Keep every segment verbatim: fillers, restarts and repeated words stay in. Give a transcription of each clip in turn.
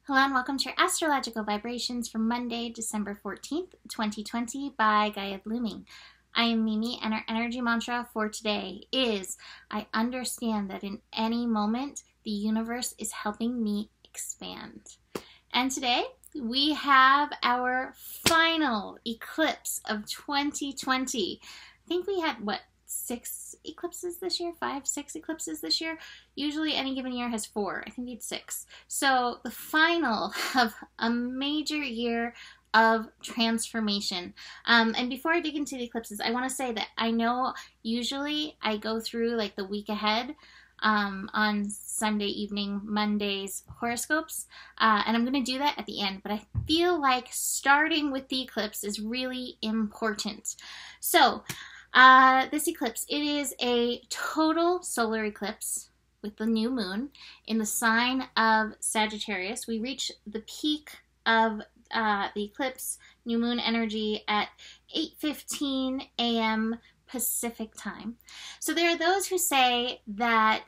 Hello and welcome to your astrological vibrations for Monday, December fourteenth, twenty twenty by Gaia Blooming. I am Mimi and our energy mantra for today is, I understand that in any moment the universe is helping me expand. And today we have our final eclipse of twenty twenty. I think we had, what, six eclipses this year? Five, six eclipses this year? Usually any given year has four. I think we had six. So the final of a major year of transformation. Um, and before I dig into the eclipses, I want to say that I know usually I go through like the week ahead um, on Sunday evening, Monday's horoscopes, uh, and I'm going to do that at the end, but I feel like starting with the eclipse is really important. So uh, this eclipse, it is a total solar eclipse with the new moon in the sign of Sagittarius. We reach the peak of uh, the eclipse, new moon energy at eight fifteen a m Pacific time. So there are those who say that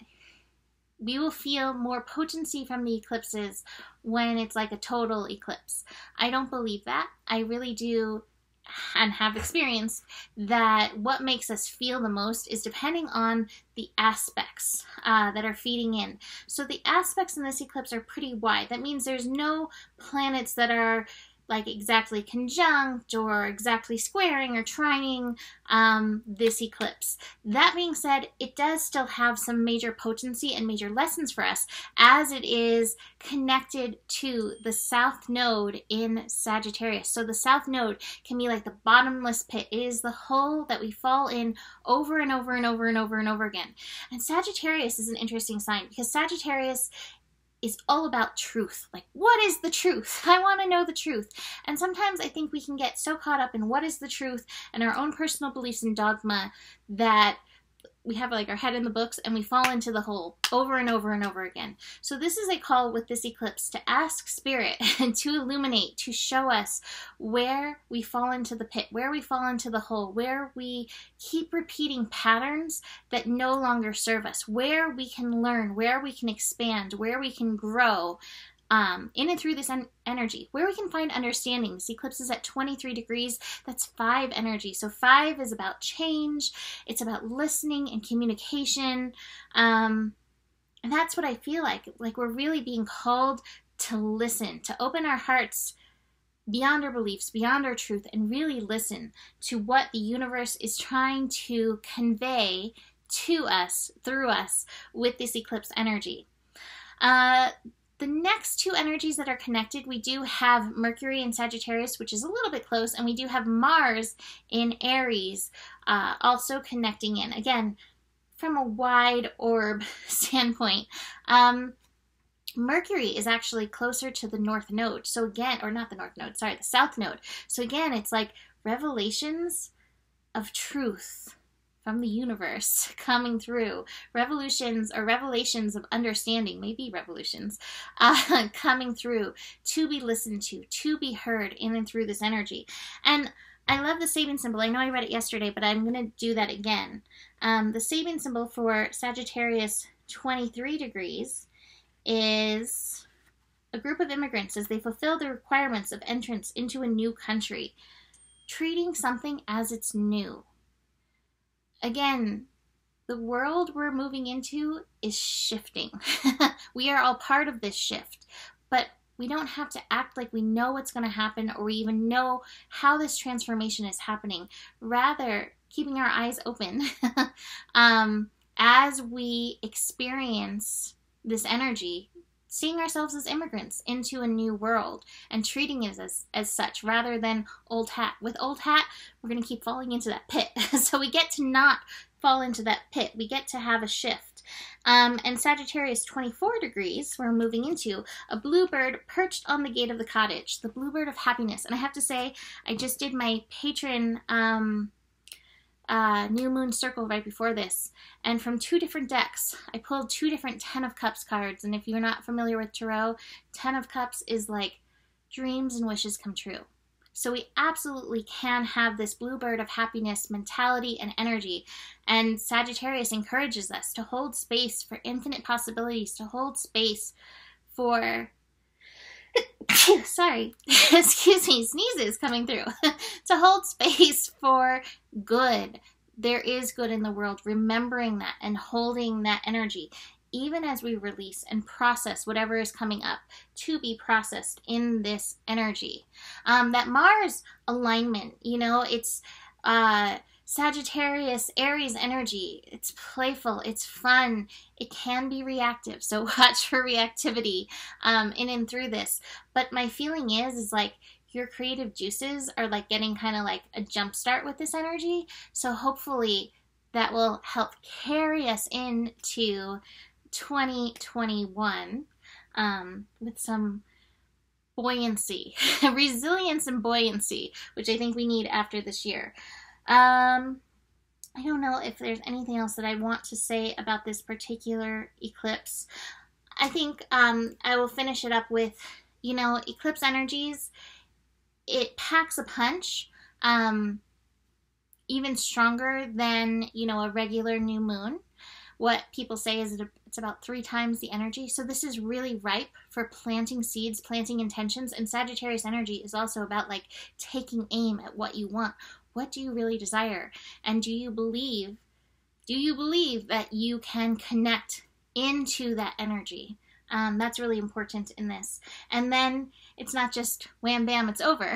we will feel more potency from the eclipses when it's like a total eclipse. I don't believe that. I really do and have experienced that what makes us feel the most is depending on the aspects uh, that are feeding in. So the aspects in this eclipse are pretty wide. That means there's no planets that are like exactly conjunct or exactly squaring or trining um, this eclipse. That being said, it does still have some major potency and major lessons for us as it is connected to the south node in Sagittarius. So the south node can be like the bottomless pit. It is the hole that we fall in over and over and over and over and over again. And Sagittarius is an interesting sign because Sagittarius is all about truth. Like, what is the truth? I want to know the truth. And sometimes I think we can get so caught up in what is the truth and our own personal beliefs and dogma that we have like our head in the books and we fall into the hole over and over and over again. So this is a call with this eclipse to ask Spirit and to illuminate, to show us where we fall into the pit, where we fall into the hole, where we keep repeating patterns that no longer serve us, where we can learn, where we can expand, where we can grow Um, in and through this en energy, where we can find understanding. This eclipse is at twenty-three degrees. That's five energy. So five is about change. It's about listening and communication. Um, and that's what I feel like. Like we're really being called to listen, to open our hearts beyond our beliefs, beyond our truth, and really listen to what the universe is trying to convey to us, through us, with this eclipse energy. Uh, The next two energies that are connected, we do have Mercury in Sagittarius, which is a little bit close, and we do have Mars in Aries, uh, also connecting in. Again, from a wide orb standpoint, um, Mercury is actually closer to the North Node. So again, or not the North Node, sorry, the South Node. So again, it's like revelations of truth from the universe coming through, revolutions or revelations of understanding, maybe revolutions, uh, coming through to be listened to, to be heard in and through this energy. And I love the Sabin symbol. I know I read it yesterday, but I'm going to do that again. Um, the Sabin symbol for Sagittarius twenty-three degrees is a group of immigrants as they fulfill the requirements of entrance into a new country, treating something as it's new. Again, the world we're moving into is shifting. We are all part of this shift, but we don't have to act like we know what's going to happen or we even know how this transformation is happening. Rather, keeping our eyes open um, as we experience this energy, seeing ourselves as immigrants into a new world and treating it as, as such rather than old hat. With old hat, we're going to keep falling into that pit. So we get to not fall into that pit. We get to have a shift. Um, and Sagittarius twenty-four degrees, we're moving into a bluebird perched on the gate of the cottage, the bluebird of happiness. And I have to say, I just did my patron um, Uh, new moon circle right before this, and from two different decks I pulled two different Ten of Cups cards. And if you're not familiar with tarot, Ten of Cups is like dreams and wishes come true. So we absolutely can have this bluebird of happiness mentality and energy. And Sagittarius encourages us to hold space for infinite possibilities, to hold space for sorry, excuse me, sneezes coming through, to hold space for good. There is good in the world, remembering that and holding that energy, even as we release and process whatever is coming up to be processed in this energy. Um, that Mars alignment, you know, it's uh, Sagittarius, Aries energy. It's playful, it's fun, it can be reactive, so watch for reactivity um, in and through this. But my feeling is, is like your creative juices are like getting kind of like a jump start with this energy. So hopefully that will help carry us into twenty twenty-one um, with some buoyancy, resilience and buoyancy, which I think we need after this year. Um, I don't know if there's anything else that I want to say about this particular eclipse. I think um, I will finish it up with, you know, eclipse energies, it packs a punch, um, even stronger than, you know, a regular new moon. What people say is it's about three times the energy. So this is really ripe for planting seeds, planting intentions. And Sagittarius energy is also about like taking aim at what you want. What do you really desire? And do you believe, do you believe that you can connect into that energy? Um, that's really important in this. And then it's not just wham bam, it's over.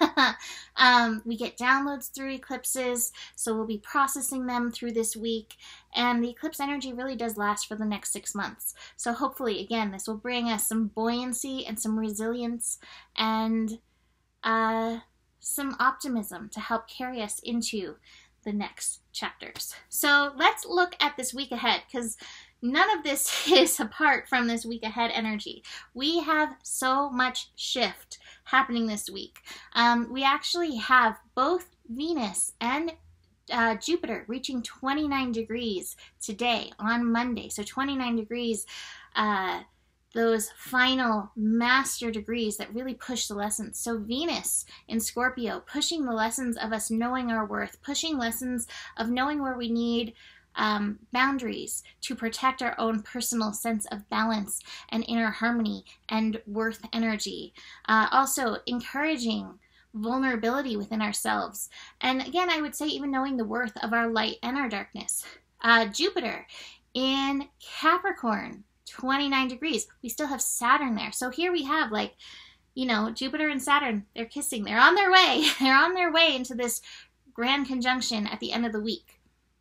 um, we get downloads through eclipses, so we'll be processing them through this week. And the eclipse energy really does last for the next six months. So hopefully, again, this will bring us some buoyancy and some resilience and uh, some optimism to help carry us into the next chapters. So let's look at this week ahead, because none of this is apart from this week ahead energy. We have so much shift happening this week. Um, we actually have both Venus and uh, Jupiter reaching twenty-nine degrees today on Monday. So twenty-nine degrees, uh, those final master degrees that really push the lessons. So Venus in Scorpio, pushing the lessons of us knowing our worth, pushing lessons of knowing where we need Um, boundaries to protect our own personal sense of balance and inner harmony and worth energy. Uh, also encouraging vulnerability within ourselves. And again, I would say even knowing the worth of our light and our darkness. Uh, Jupiter in Capricorn, twenty-nine degrees. We still have Saturn there. So here we have like, you know, Jupiter and Saturn, they're kissing. They're on their way. They're on their way into this grand conjunction at the end of the week.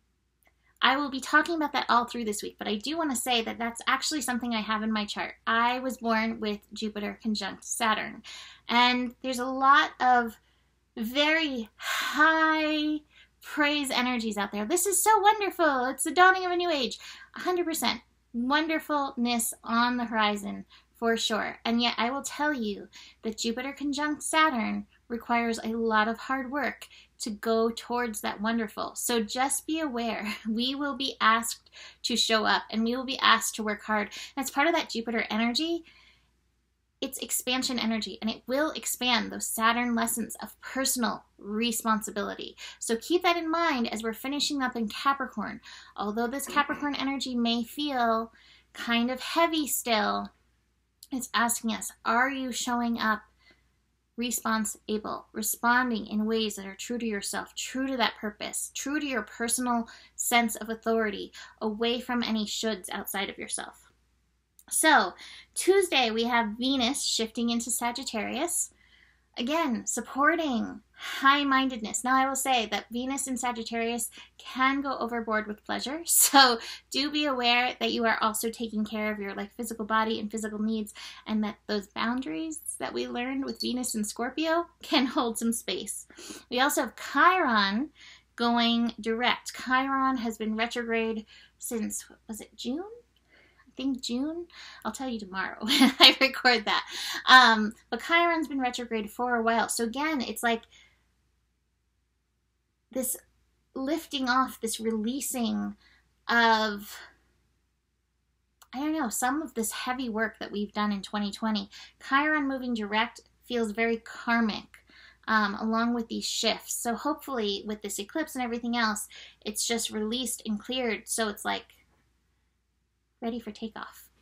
I will be talking about that all through this week, but I do want to say that that's actually something I have in my chart. I was born with Jupiter conjunct Saturn, and there's a lot of very high praise energies out there. This is so wonderful. It's the dawning of a new age. one hundred percent wonderfulness on the horizon for sure. And yet I will tell you that Jupiter conjunct Saturn requires a lot of hard work to go towards that wonderful. So just be aware, we will be asked to show up and we will be asked to work hard. As part of that Jupiter energy, it's expansion energy, and it will expand those Saturn lessons of personal responsibility. So keep that in mind as we're finishing up in Capricorn. Although this Capricorn energy may feel kind of heavy still, it's asking us, are you showing up response able, responding in ways that are true to yourself, true to that purpose, true to your personal sense of authority, away from any shoulds outside of yourself. So Tuesday we have Venus shifting into Sagittarius, again supporting high-mindedness. Now I will say that Venus in Sagittarius can go overboard with pleasure, so do be aware that you are also taking care of your like physical body and physical needs, and that those boundaries that we learned with Venus in Scorpio can hold some space. We also have Chiron going direct. Chiron has been retrograde since, was it June? I think June. I'll tell you tomorrow when I record that. Um, but Chiron's been retrograde for a while. So again, it's like this lifting off, this releasing of, I don't know, some of this heavy work that we've done in twenty twenty. Chiron moving direct feels very karmic, um, along with these shifts. So hopefully with this eclipse and everything else, it's just released and cleared. So it's like ready for takeoff.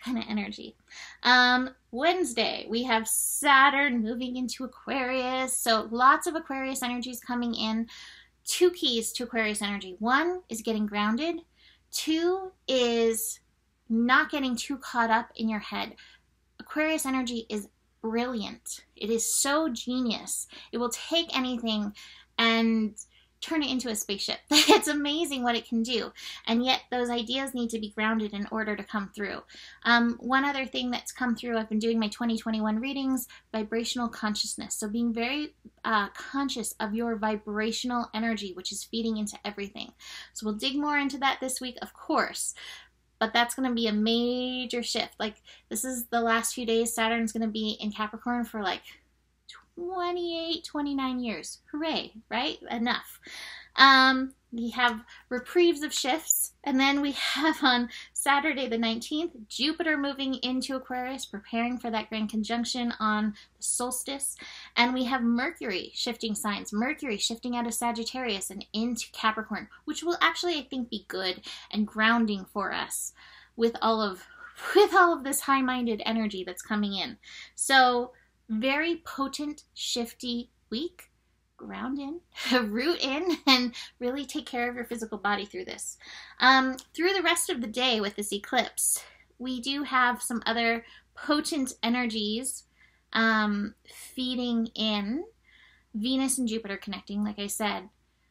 kind of energy. Um, Wednesday, we have Saturn moving into Aquarius. So lots of Aquarius energies coming in. Two keys to Aquarius energy. One is getting grounded. Two is not getting too caught up in your head. Aquarius energy is brilliant. It is so genius. It will take anything and turn it into a spaceship. It's amazing what it can do. And yet those ideas need to be grounded in order to come through. Um, one other thing that's come through, I've been doing my twenty twenty-one readings, vibrational consciousness. So being very uh, conscious of your vibrational energy, which is feeding into everything. So we'll dig more into that this week, of course. But that's going to be a major shift. Like, this is the last few days. Saturn's going to be in Capricorn for like twenty-eight, twenty-nine years. Hooray, right? Enough. Um, we have reprieves of shifts. And then we have on Saturday the nineteenth, Jupiter moving into Aquarius, preparing for that grand conjunction on the solstice. And we have Mercury shifting signs. Mercury shifting out of Sagittarius and into Capricorn, which will actually, I think, be good and grounding for us with all of, with all of this high-minded energy that's coming in. So, very potent, shifty week. Ground in, root in, and really take care of your physical body through this. Um, through the rest of the day with this eclipse, we do have some other potent energies um, feeding in. Venus and Jupiter connecting, like I said.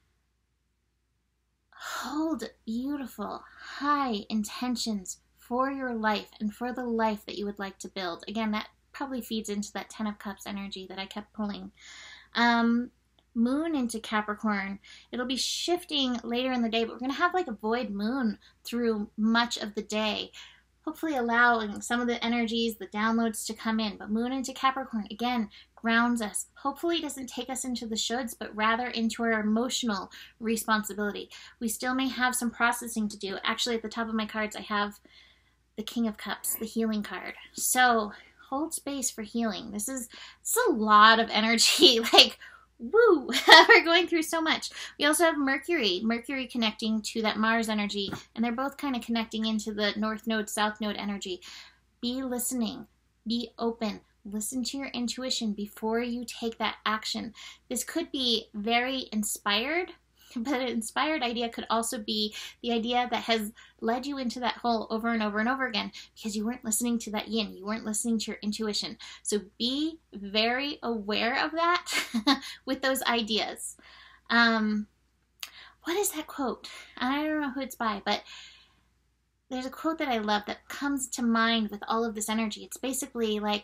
Hold beautiful, high intentions for your life and for the life that you would like to build. Again, that probably feeds into that Ten of Cups energy that I kept pulling. Um, moon into Capricorn. It'll be shifting later in the day, but we're going to have like a void moon through much of the day, hopefully allowing some of the energies, the downloads to come in. But moon into Capricorn, again, grounds us. Hopefully doesn't take us into the shoulds, but rather into our emotional responsibility. We still may have some processing to do. Actually, at the top of my cards, I have the King of Cups, the healing card. So hold space for healing. This is, this is a lot of energy. Like, woo, we're going through so much. We also have Mercury, Mercury connecting to that Mars energy, and they're both kind of connecting into the North Node, South Node energy. Be listening, be open, listen to your intuition before you take that action. This could be very inspired, but an inspired idea could also be the idea that has led you into that hole over and over and over again because you weren't listening to that yin, you weren't listening to your intuition. So be very aware of that with those ideas. Um, what is that quote? I don't know who it's by, but there's a quote that I love that comes to mind with all of this energy. It's basically like,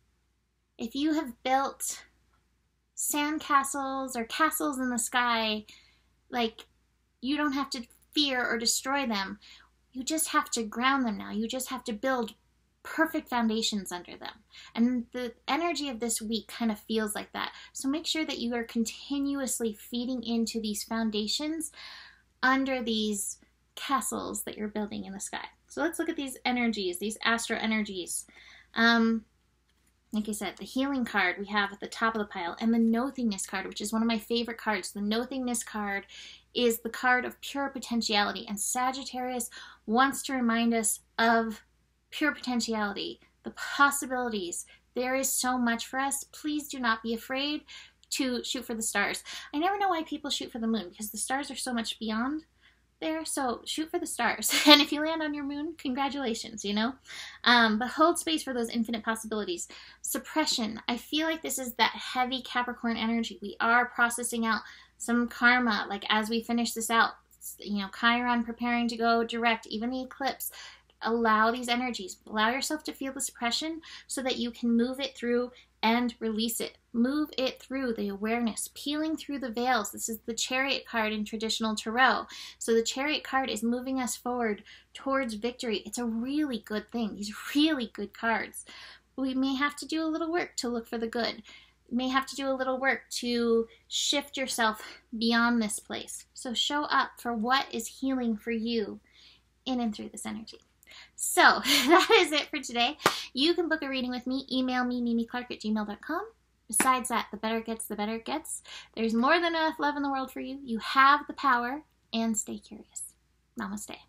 if you have built sandcastles or castles in the sky, like, you don't have to fear or destroy them. You just have to ground them now. You just have to build perfect foundations under them. And the energy of this week kind of feels like that. So make sure that you are continuously feeding into these foundations under these castles that you're building in the sky. So let's look at these energies, these astro energies. Um, Like I said, the healing card we have at the top of the pile, and the nothingness card, which is one of my favorite cards. The nothingness card is the card of pure potentiality, and Sagittarius wants to remind us of pure potentiality, the possibilities. There is so much for us. Please do not be afraid to shoot for the stars. I never know why people shoot for the moon, because the stars are so much beyond there, so shoot for the stars. And if you land on your moon, congratulations, you know? Um, but hold space for those infinite possibilities. Suppression. I feel like this is that heavy Capricorn energy. We are processing out some karma, like as we finish this out, you know, Chiron preparing to go direct, even the eclipse. Allow these energies. Allow yourself to feel the suppression so that you can move it through and release it. Move it through the awareness, peeling through the veils. This is the Chariot card in traditional tarot. So the Chariot card is moving us forward towards victory. It's a really good thing. These really good cards. We may have to do a little work to look for the good. You may have to do a little work to shift yourself beyond this place. So show up for what is healing for you in and through this energy. So that is it for today. You can book a reading with me. Email me, mimi clark at gmail dot com. Besides that, the better it gets, the better it gets. There's more than enough love in the world for you. You have the power, and stay curious. Namaste.